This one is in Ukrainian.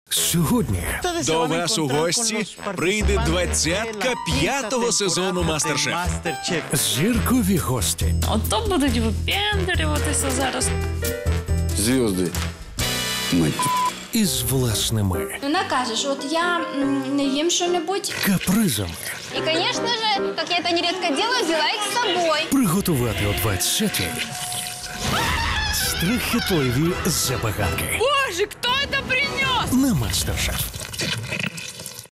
Сьогодні До вас у гості прийде 20-ка 5-го сезону «Мастер-шеф». зіркові гості. Ото будуть випендрюватися зараз. Звезды. Мать. Із власними Вона каже, що от я не їм що-небудь. капризами. І, звісно ж, як я це нередко делаю, взяла їх з собою. Приготувати о 20-й страхітливі забаганки Боже, хто це принес? на «Мастер-шеф».